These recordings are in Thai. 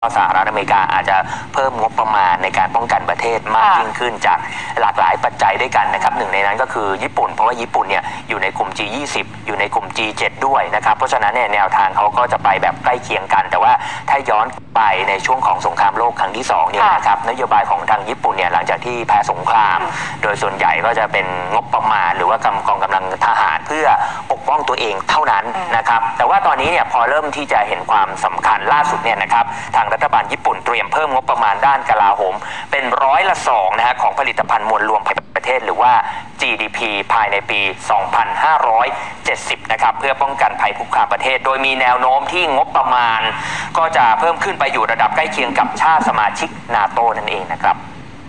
สหรัฐอเมริกาอาจจะเพิ่มงบประมาณในการป้องกันประเทศมากยิ่งขึ้นจากหลากหลายปัจจัยด้วยกันนะครับหนึ่งในนั้นก็คือญี่ปุ่นเพราะว่าญี่ปุ่นเนี่ยอยู่ในกลุ่ม G20 อยู่ในกลุ่ม G7 ด้วยนะครับเพราะฉะนั้นเนี่ยแนวทางเขาก็จะไปแบบใกล้เคียงกันแต่ว่าถ้าย้อนไปในช่วงของสงครามโลกครั้งที่2เนี่ยนะครับนโยบายของทางญี่ปุ่นเนี่ยหลังจากที่แพ้สงครามโดยส่วนใหญ่ก็จะเป็นงบประมาณหรือว่ากองกำลังทหารเพื่อปกป้องตัวเองเท่านั้นนะครับแต่ว่าตอนนี้เนี่ยพอเริ่มที่จะเห็นความสำคัญล่าสุดเนี่ยนะครับทางรัฐบาลญี่ปุ่นเตรียมเพิ่มงบประมาณด้านกลาโหมเป็น2%นะฮะของผลิตภัณฑ์มวลรวมประเทศหรือว่า GDP ภายในปี 2570 นะครับเพื่อป้องกันภัยคุกคามประเทศโดยมีแนวโน้มที่งบประมาณก็จะเพิ่มขึ้นไปอยู่ระดับใกล้เคียงกับชาติสมาชิกนาโตนั่นเองนะครับ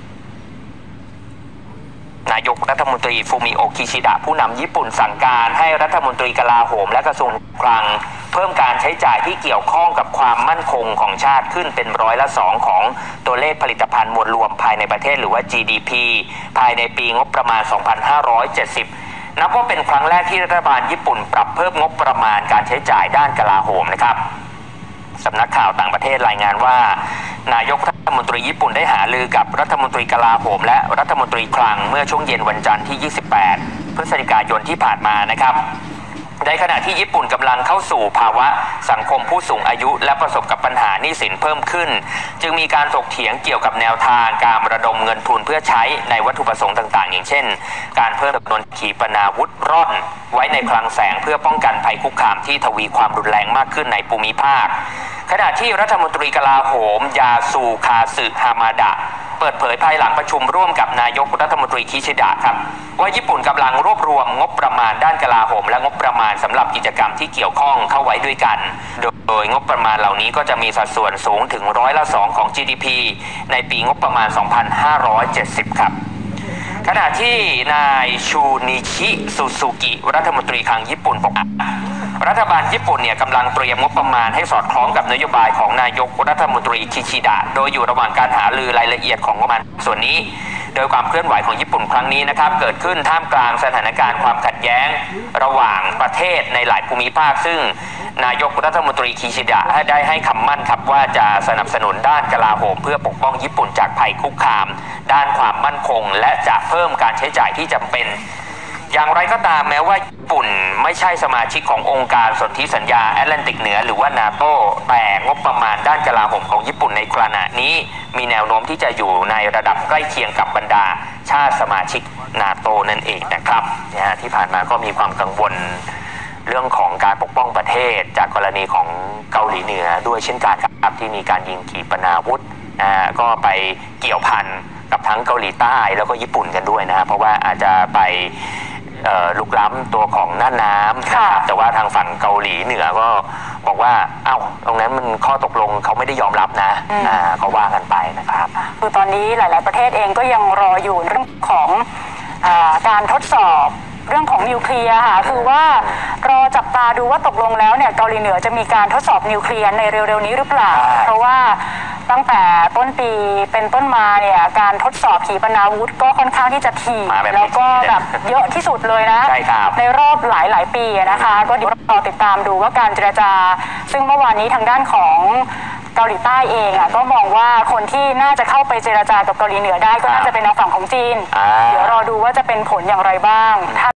นายกรัฐมนตรีฟูมิโอะคิชิดะผู้นำญี่ปุ่นสั่งการให้รัฐมนตรีกลาโหมและกระทรวงคลังเพิ่มการใช้จ่ายที่เกี่ยวข้องกับความมั่นคงของชาติขึ้นเป็น2%ของตัวเลขผลิตภัณฑ์มวลรวมภายในประเทศหรือว่า GDP ภายในปีงบประมาณ 2570 นับว่าเป็นครั้งแรกที่รัฐบาลญี่ปุ่นปรับเพิ่มงบประมาณการใช้จ่ายด้านกลาโหมนะครับสำนักข่าวต่างประเทศรายงานว่านายกรัฐมนตรีญี่ปุ่นได้หารือกับรัฐมนตรีกลาโหมและรัฐมนตรีคลังเมื่อช่วงเย็นวันจันทร์ที่ 28 พฤศจิกายนที่ผ่านมานะครับในขณะที่ญี่ปุ่นกำลังเข้าสู่ภาวะสังคมผู้สูงอายุและประสบกับปัญหาหนี้สินเพิ่มขึ้นจึงมีการถกเถียงเกี่ยวกับแนวทางการระดมเงินทุนเพื่อใช้ในวัตถุประสงค์ต่างๆอย่างเช่นการเพิ่มจำนวนขีปนาวุธร่อนไว้ในคลังแสงเพื่อป้องกันภัยคุกคามที่ทวีความรุนแรงมากขึ้นในภูมิภาคขณะที่รัฐมนตรีกลาโหมยาสูคาสึฮามาดะเปิดเผยภายหลังประชุมร่วมกับนายกรัฐมนตรีคิชิดะครับว่าญี่ปุ่นกำลังรวบรวมงบประมาณด้านกลาโหมและงบประมาณสำหรับกิจกรรมที่เกี่ยวข้องเข้าไว้ด้วยกันโดยงบประมาณเหล่านี้ก็จะมีสัดส่วนสูงถึง2%ของ GDP ในปีงบประมาณ 2570 ครับขณะที่นายชูนิชิซูซูกิรัฐมนตรีคลังญี่ปุ่นบอกรัฐบาลญี่ปุ่นเนี่ยกำลังเตรียมงบประมาณให้สอดคล้องกับนโยบายของนายกรัฐมนตรีคิชิดะโดยอยู่ระหว่างการหารือรายละเอียดของงบประมาณส่วนนี้โดยความเคลื่อนไหวของญี่ปุ่นครั้งนี้นะครับเกิดขึ้นท่ามกลางสถานการณ์ความขัดแย้งระหว่างประเทศในหลายภูมิภาคซึ่งนายกรัฐมนตรีคิชิดะได้ให้คำมั่นครับว่าจะสนับสนุนด้านกลาโหมเพื่อปกป้องญี่ปุ่นจากภัยคุกคามด้านความมั่นคงและจะเพิ่มการใช้จ่ายที่จำเป็นอย่างไรก็ตามแม้ว่าญี่ปุ่นไม่ใช่สมาชิกขององค์การสนธิสัญญาแอตแลนติกเหนือหรือว่านาโตแต่งบประมาณด้านกลาโหมของญี่ปุ่นในขณะนี้มีแนวโน้มที่จะอยู่ในระดับใกล้เคียงกับบรรดาชาติสมาชิกนาโตนั่นเองนะครับที่ผ่านมาก็มีความกังวลเรื่องของการปกป้องประเทศจากกรณีของเกาหลีเหนือด้วยเช่นกันครับที่มีการยิงขีปนาวุธก็ไปเกี่ยวพันกับทั้งเกาหลีใต้แล้วก็ญี่ปุ่นกันด้วยนะเพราะว่าอาจจะไปลุกล้ำตัวของน่านน้ำนะครับแต่ว่าทางฝั่งเกาหลีเหนือก็บอกว่าตรงนั้นมันข้อตกลงเขาไม่ได้ยอมรับนะก็ว่ากันไปนะครับคือตอนนี้หลายๆประเทศเองก็ยังรออยู่เรื่องของการทดสอบเรื่องของนิวเคลียร์ค่ะคือว่ารอจับตาดูว่าตกลงแล้วเนี่ยเกาหลีเหนือจะมีการทดสอบนิวเคลียร์ในเร็วๆนี้หรือเปล่าเพราะว่าตั้งแต่ต้นปีเป็นต้นมาเนี่ยการทดสอบขีปนาวุธก็ค่อนข้างที่จะถี่แล้วก็แบบเยอะที่สุดเลยนะในรอบหลายปีนะคะก็เดี๋ยวรอติดตามดูว่าการเจรจาซึ่งเมื่อวานนี้ทางด้านของเกาหลีใต้เองก็มองว่าคนที่น่าจะเข้าไปเจรจากับเกาหลีเหนือได้ก็น่าจะเป็นทางฝั่งของจีนเดี๋ยวรอดูว่าจะเป็นผลอย่างไรบ้าง